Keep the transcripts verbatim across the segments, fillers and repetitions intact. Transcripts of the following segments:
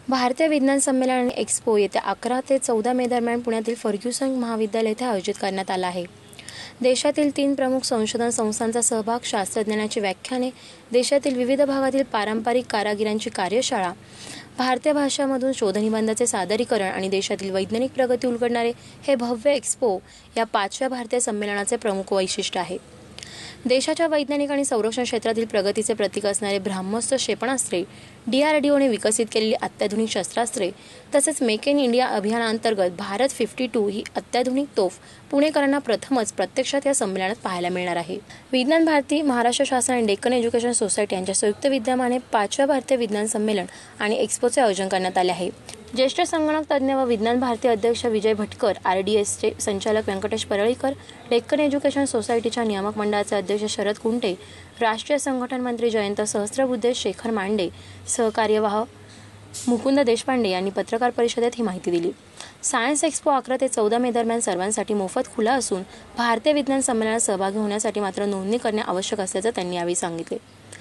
भारतीय विज्ञान संमेलन आणि एक्स्पो येत्या अकरा ते चौदा मे दरम्यान पुण्यातील फर्ग्युसन महाविद्यालय येथे आयोजित करण्यात आला आहे। देशातील तीन प्रमुख संशोधन संस्थांचा सहभाग, शास्त्रज्ञांची व्याख्याने, देशातील विविध भागातील पारंपरिक कारागिरांची कार्यशाळा, भारतीय भाषांमधून शोधनिबंधाचे सादरीकरण आणि देशातील वैज्ञानिक प्रगती उलगडणारे हे भव्य एक्स्पो या पाचव्या भारतीय संमेलनाचे प्रमुख वैशिष्ट्य आहे। देशाच्या वैज्ञानिक आणि संरक्षण क्षेत्रातील प्रगतीचे प्रतीक असणारे ब्रह्मोस क्षेपणास्त्रे, डीआरडीओने विकसित केलेली अत्याधुनिक शस्त्रास्त्रे तसेच मेक इन इंडिया अभियानांतर्गत भारत बावन ही अत्याधुनिक तोफ पुणेकरांना प्रथमच प्रत्यक्षात या संमेलनात पाहायला मिळणार आहे। विज्ञान भारती, महाराष्ट्र शासन आणि डेक्कन एज्युकेशन सोसायटी यांच्या संयुक्त विद्यमाने पाचव्या भारतीय विज्ञान संमेलन आणि एक्स्पोचे आयोजन करण्यात आले आहे। ज्येष्ठ संगणक तज्ज्ञ व विज्ञान भारती अध्यक्ष विजय भटकर, आरडीएसचे संचालक व्यंकटेश परळीकर, डेक्कन एज्युकेशन सोसायटीच्या नियामक मंडळाचे अध्यक्ष शरद कुंटे, राष्ट्रीय संघटन मंत्री जयंत सहस्त्रबुद्धे, शेखर मांडे, सहकार्यवाह मुकुंद देशपांडे यांनी पत्रकार परिषदेत ही माहिती दिली। सायन्स एक्स्पो अकरा ते चौदा मे दरम्यान सर्वांसाठी मोफत खुला असून भारतीय विज्ञान संमेलनात सहभागी होण्यासाठी मात्र नोंदणी करणे आवश्यक असल्याचे त्यांनी यावेळी सांगितले।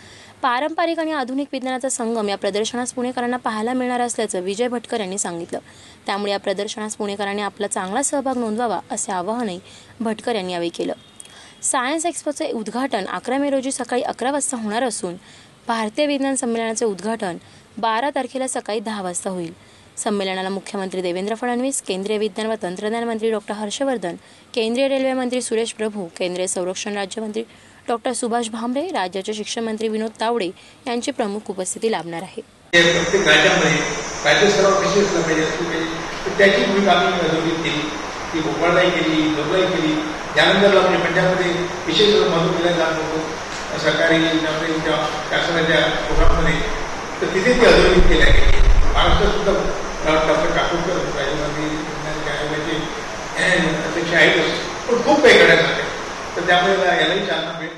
पारंपरिक आणि आधुनिक विज्ञानाचा संगम या प्रदर्शनास पुणेकरांना पाहायला मिळणार असल्याचं विजय भटकर यांनी सांगितलं। त्यामुळे या प्रदर्शनास पुणेकरांनी आपला चांगला सहभाग नोंदवावा असे आवाहनही भटकर यांनी यावेळी केलं। सायन्स एक्स्पोचे उद्घाटन अकरा मे रोजी सकाळी अकरा वाजता होणार असून भारतीय विज्ञान संमेलनाचे उद्घाटन बारा तारखेला सकाळी दहा वाजता होईल। संमेलनाला मुख्यमंत्री देवेंद्र फडणवीस, केंद्रीय विज्ञान व तंत्रज्ञान मंत्री डॉक्टर हर्षवर्धन, केंद्रीय रेल्वे मंत्री सुरेश प्रभू, केंद्रीय संरक्षण राज्यमंत्री डॉक्टर सुभाष भामरे, राज्याचे शिक्षण मंत्री विनोद तावडे यांची प्रमुख उपस्थिती लाभणार आहे। प्रत्येक राज्यामध्ये राज्य स्तरावर कशी असलं पाहिजे तर त्याची भूमिका आम्ही अधोरेखित केली, ती भोपाळलाही केली, इंदोरलाही केली। त्यानंतर आपल्या पंजाबमध्ये विशेष महत्त्व दिलं जात होतं सरकारी नोकरीच्या शासनाच्या प्रोग्राममध्ये, तर तिथे ती अधोरेखित केल्या गेली। महाराष्ट्रात सुद्धा डॉक्टर काकोडकर राज्यमंत्री विज्ञान आयोगाचे अध्यक्ष आहेतच, पण खूप काही करण्यात आले, तर त्यामुळे यालाही चालना मिळेल।